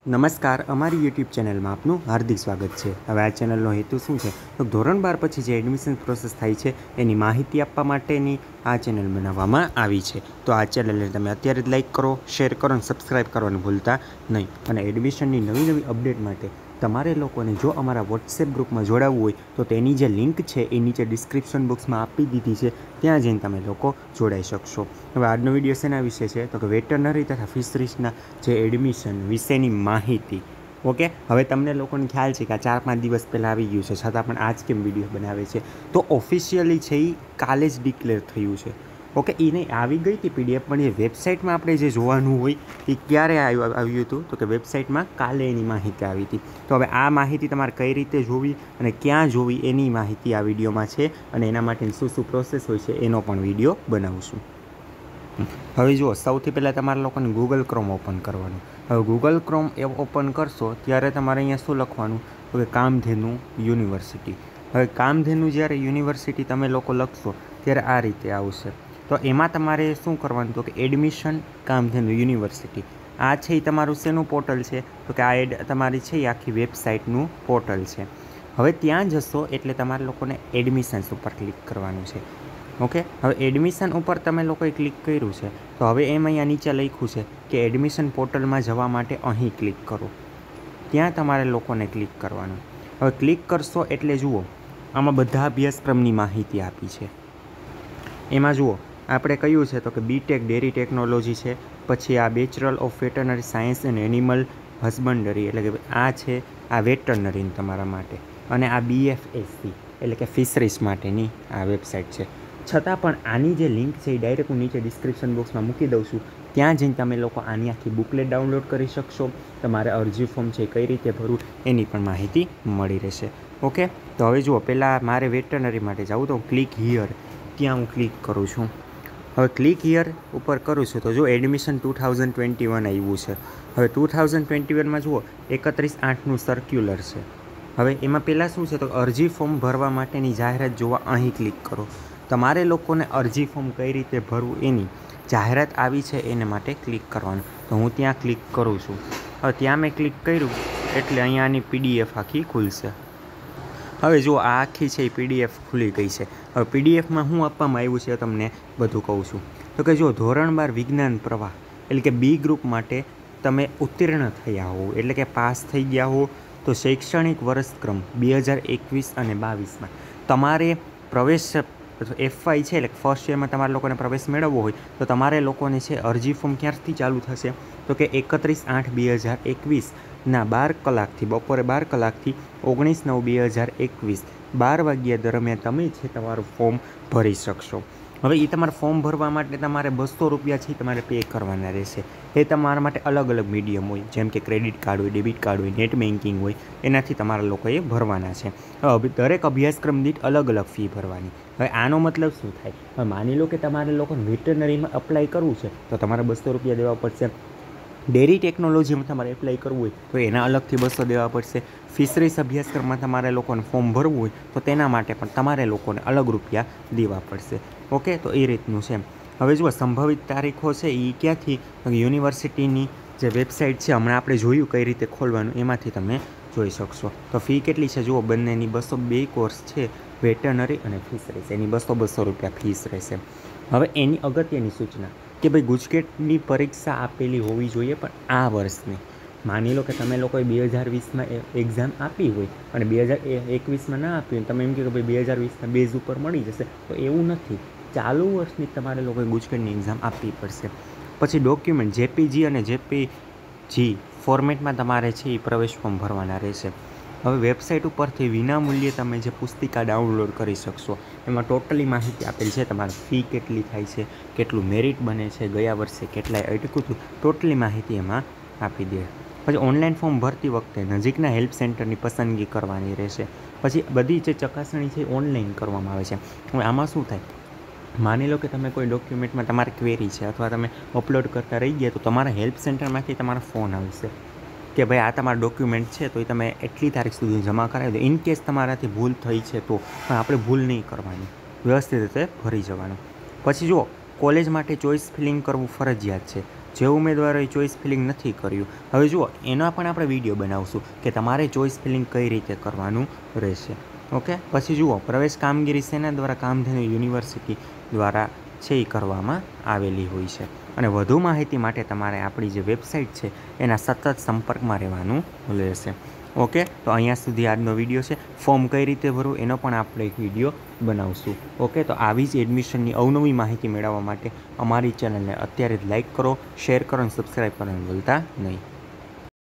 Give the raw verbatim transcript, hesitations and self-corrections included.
નમસ્કાર, અમારી યુટ્યુબ ચેનલમાં આપનું હાર્દિક સ્વાગત છે। હવે આ ચેનલનો હેતુ શું છે તો ધોરણ બાર પછી જે એડમિશન પ્રોસેસ થાય છે એની માહિતી આપવા માટેની આ ચેનલ બનાવવામાં આવી છે। તો આ ચેનલને તમે અત્યારે જ લાઇક કરો, શેર કરો અને સબસ્ક્રાઈબ કરવાનું ભૂલતા નહીં। અને એડમિશનની નવી નવી અપડેટ માટે તમારે લોકોને જો અમારા વોટ્સએપ ગ્રુપમાં જોડાવવું હોય તો તેની જે લિંક છે એ નીચે ડિસ્ક્રિપ્શન બોક્સમાં આપી દીધી છે, ત્યાં જઈને તમે લોકો જોડાઈ શકશો। હવે આજનો વિડીયો શેના વિશે છે તો કે વેટરનરી તથા ફિશરીઝના જે એડમિશન વિશેની માહિતી। ઓકે, હવે તમને લોકોને ખ્યાલ છે કે આ ચાર પાંચ દિવસ પહેલાં આવી ગયું છે, છતાં પણ આજ કેમ વિડીયો બનાવે છે તો ઓફિશિયલી છે એ કાલે જ ડિક્લેર થયું છે। ઓકે, એ નહીં આવી ગઈ હતી પીડીએફ, પણ એ વેબસાઇટમાં આપણે જે જોવાનું હોય એ ક્યારે આવ્યું આવ્યું હતું તો કે વેબસાઇટમાં કાલે એની માહિતી આવી હતી। તો હવે આ માહિતી તમારે કઈ રીતે જોવી અને ક્યાં જોવી એની માહિતી આ વિડીયોમાં છે, અને એના માટેની શું શું પ્રોસેસ હોય છે એનો પણ વિડીયો બનાવશું। હવે જુઓ, સૌથી પહેલાં તમારા લોકોને ગૂગલ ક્રોમ ઓપન કરવાનું। હવે ગૂગલ ક્રોમ એ ઓપન કરશો ત્યારે તમારે અહીંયા શું લખવાનું તો કે કામધેનુ યુનિવર્સિટી। હવે કામધેનુ જ્યારે યુનિવર્સિટી તમે લોકો લખશો ત્યારે આ રીતે આવશે। તો એમાં તમારે શું કરવાનું તો કે એડમિશન કામધેનુ યુનિવર્સિટી, આ છે એ તમારું શેનું પોર્ટલ છે તો કે આ એડ તમારી છે એ આખી વેબસાઇટનું પોર્ટલ છે। હવે ત્યાં જશો એટલે તમારે લોકોને એડમિશન્સ ઉપર ક્લિક કરવાનું છે। ઓકે, હવે એડમિશન ઉપર તમે લોકોએ ક્લિક કર્યું છે તો હવે એમ અહીંયા નીચે લખ્યું છે કે એડમિશન પોર્ટલમાં જવા માટે અહીં ક્લિક કરો, ત્યાં તમારે લોકોને ક્લિક કરવાનું। હવે ક્લિક કરશો એટલે જુઓ આમાં બધા અભ્યાસક્રમની માહિતી આપી છે। એમાં જુઓ આપણે કયું છે તો કે બીટેક ડેરી ટેકનોલોજી છે, પછી આ bachelor of veterinary science and animal husbandry એટલે કે આ છે આ વેટરનરી તમારા માટે, અને આ બીએફએસસી એટલે કે ફિશરીઝ માટેની આ વેબસાઇટ છે। છતાં પણ આની જે લિંક છે એ ડાયરેક્ટ હું નીચે ડિસ્ક્રિપ્શન બોક્સમાં મૂકી દઉં છું, ત્યાં જઈને તમે લોકો આની આખી બુકલેટ ડાઉનલોડ કરી શકશો। તમારે અરજી ફોર્મ છે કઈ રીતે ભરવું એની પણ માહિતી મળી રહેશે। ઓકે, તો હવે જુઓ પહેલાં મારે વેટરનરી માટે જવું તો ક્લિક હિયર, ત્યાં હું ક્લિક કરું છું। હવે ક્લિક હિયર ઉપર કરું છું તો જો admission two thousand twenty one આવ્યું છે। હવે ટુ થાઉઝન્ડ ટ્વેન્ટી વનમાં જુઓ એકત્રીસ આઠનું સર્ક્યુલર છે। હવે એમાં પહેલાં શું છે તો અરજી ફોર્મ ભરવા માટેની જાહેરાત જોવા અહીં ક્લિક કરો। તમારે લોકોને અરજી ફોર્મ કઈ રીતે ભરવું એની જાહેરાત આવી છે એને માટે ક્લિક કરવાનું, તો હું ત્યાં ક્લિક કરું છું। હવે ત્યાં મેં ક્લિક કર્યું એટલે અહીંયાની પીડીએફ આખી ખુલશે। હવે જુઓ આ આખી છે એ પીડીએફ ખુલી ગઈ છે। હવે પીડીએફમાં શું આપવામાં આવ્યું છે તમને બધું કહું છું તો કે જો ધોરણ બાર વિજ્ઞાન પ્રવાહ એટલે કે બી ગ્રુપ માટે તમે ઉત્તીર્ણ થયા હો એટલે કે પાસ થઈ ગયા હો તો શૈક્ષણિક વર્ષક્રમ બે હજાર એકવીસ અને બાવીસમાં તમારે પ્રવેશ એફવાય છે એટલે ફર્સ્ટ યરમાં તમારે લોકોને પ્રવેશ મેળવવો હોય તો તમારે લોકોને છે અરજી ફોર્મ ક્યારથી ચાલુ થશે તો કે એકત્રીસ આઠ બે હજાર એકવીસના બાર કલાકથી બપોરે બાર કલાકથી ઓગણીસ નવ બે હજાર એકવીસ બાર વાગ્યા દરમિયાન તમે છે તમારું ફોર્મ ભરી શકશો। હવે એ તમારે ફોર્મ ભરવા માટે તમારે બસો રૂપિયા છે તમારે પે કરવાના રહેશે। એ તમારા માટે અલગ અલગ મીડિયમ હોય, જેમ કે ક્રેડિટ કાર્ડ હોય, ડેબિટ કાર્ડ હોય, નેટ બેન્કિંગ હોય, એનાથી તમારા લોકોએ ભરવાના છે। હવે દરેક અભ્યાસક્રમ દીઠ અલગ અલગ ફી ભરવાની। હવે આનો મતલબ શું થાય, હવે માની લો કે તમારે લોકોને વેટરનરીમાં અપ્લાય કરવું છે તો તમારે બસો રૂપિયા દેવા પડશે। ડેરી ટેકનોલોજીમાં તમારે એપ્લાય કરવું હોય તો એના અલગથી બસો દેવા પડશે। ફિશરીઝ અભ્યાસક્રમમાં તમારે લોકોને ફોર્મ ભરવું હોય તો તેના માટે પણ તમારે લોકોને અલગ રૂપિયા દેવા પડશે। ઓકે, તો એ રીતનું છે। હવે જુઓ સંભવિત તારીખો છે એ ક્યાંથી યુનિવર્સિટીની જે વેબસાઇટ છે હમણાં આપણે જોયું કઈ રીતે ખોલવાનું એમાંથી તમે જોઈ શકશો। તો ફી કેટલી છે જુઓ, બંનેની બસો બે કોર્સ છે વેટરનરી અને ફિશરીઝ, એની બસો બસો રૂપિયા ફીસ રહેશે। હવે એની અગત્યની સૂચના કે ભાઈ ગુજકેટની પરીક્ષા આપેલી હોવી જોઈએ, પણ આ વર્ષની માની લો કે તમે લોકોએ બે હજાર વીસમાં એક્ઝામ આપી હોય અને બે હજાર એકવીસમાં ના આપી હોય, તમે એમ કહો કે ભાઈ બે હજાર વીસના બેઝ ઉપર મળી જશે, તો એવું નથી। ચાલુ વર્ષની તમારે લોકોએ ગુજકેટની એક્ઝામ આપવી પડશે। પછી ડોક્યુમેન્ટ જેપીજી અને જેપીજી ફોર્મેટમાં તમારે છે એ પ્રવેશ ફોર્મ ભરવાના રહેશે। હવે વેબસાઇટ ઉપરથી વિનામૂલ્યે તમે જે પુસ્તિકા ડાઉનલોડ કરી શકશો, એમાં ટોટલી માહિતી આપેલી છે, તમારી ફી કેટલી થાય છે, કેટલું મેરિટ બને છે, ગયા વર્ષે કેટલાય અટક્યું હતું, ટોટલી માહિતી એમાં આપી દે। પછી ઓનલાઈન ફોર્મ ભરતી વખતે નજીકના હેલ્પ સેન્ટરની પસંદગી કરવાની રહેશે। પછી બધી જે ચકાસણી છે ઓનલાઈન કરવામાં આવે છે। હવે આમાં શું થાય, માની લો કે તમે કોઈ ડોક્યુમેન્ટમાં તમારી ક્વેરી છે અથવા તમે અપલોડ કરતા રહી ગયા તો તમારા હેલ્પ સેન્ટરમાંથી તમારા ફોન આવશે કે ભાઈ આ તમારા ડોક્યુમેન્ટ છે તો એ તમે એટલી તારીખ સુધી જમા કરાવી દો। ઇન કેસ તમારાથી ભૂલ થઈ છે તો પણ આપણે ભૂલ નહીં કરવાની, વ્યવસ્થિત રીતે ભરી જવાનું। પછી જુઓ કોલેજ માટે ચોઇસ ફિલિંગ કરવું ફરજિયાત છે। જે ઉમેદવારોએ ચોઇસ ફિલિંગ નથી કર્યું, હવે જુઓ એના પણ આપણે વિડીયો બનાવશું કે તમારે ચોઇસ ફિલિંગ કઈ રીતે કરવાનું રહેશે. ઓકે, પછી જુઓ પ્રવેશ કામગીરી સેના દ્વારા કામધેનુ યુનિવર્સિટી દ્વારા છે એ કરવામાં આવેલી હોય છે. અને વધુ માહિતી માટે તમારે આપણી જે વેબસાઇટ છે એના સતત સંપર્કમાં રહેવાનું રહેશે. ઓકે, તો અહીંયા સુધી આજનો વિડીયો છે. ફોર્મ કઈ રીતે ભરવું એનો પણ આપણે એક વિડીયો બનાવશું. ઓકે, તો આવી જ એડમિશનની અવનવી માહિતી મેળવવા માટે અમારી ચેનલને અત્યારે જ લાઇક કરો, શેર કરો અને સબસ્ક્રાઈબ કરવાનું ભૂલતા નહીં.